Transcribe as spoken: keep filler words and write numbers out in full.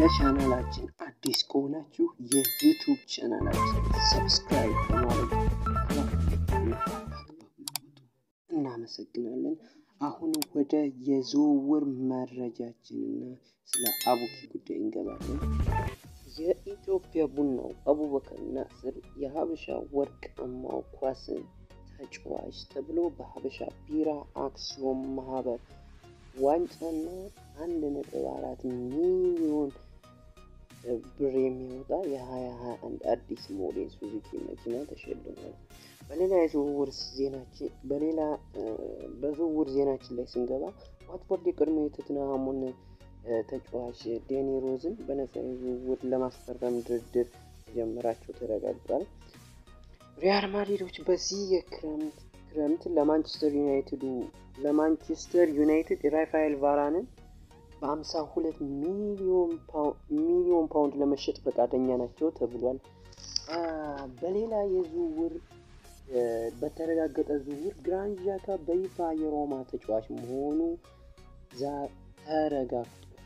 ለቻናላችን አዲስ ከሆናችሁ የዩቲዩብ ቻናላችን ሰብስክራይብ በማድረግ እናመሰግናለን። አሁን ወደ የዝውውር መረጃችንና ስለ አቡኪ ጉዳይ እንገባለን። የኢትዮጵያ ቡናው አቡበከር ናስር የሀበሻ ወርቃማው ኳስ ተጫዋች ተብሎ በሀበሻ ቢራ አክሲዮን ማህበር ዋንጫና አንድ ነጥብ አራት ሚሊዮን ብር የሚያወጣ የ2021 አዲስ ሞዴል ሱዙኪ መኪና ተሸልሟል። በሌላ የዝውውር ዜናችን በሌላ በዝውውር ዜናችን ላይ ስንገባ ዋትፎርድ የቀድሞ የቶተንሃሙን ተጫዋች ዴኒ ሮዝን በነፃ ዝውውር ለማስፈረም ድርድር መጀመራቸው ተረጋግጧል። ሪያል ማድሪዶች በዚህ የክረምት ክረምት ለማንቸስተር ዩናይትድ ለማንቸስተር ዩናይትድ ራፋኤል ቫራንን በ52 ሚሊዮን ሚሊዮን ፓውንድ ለመሸጥ ፈቃደኛ ናቸው ተብሏል። በሌላ የዝውውር በተረጋገጠ ዝውውር ግራኒት ዣካ በይፋ የሮማ ተጫዋች መሆኑ ተረጋግጧል።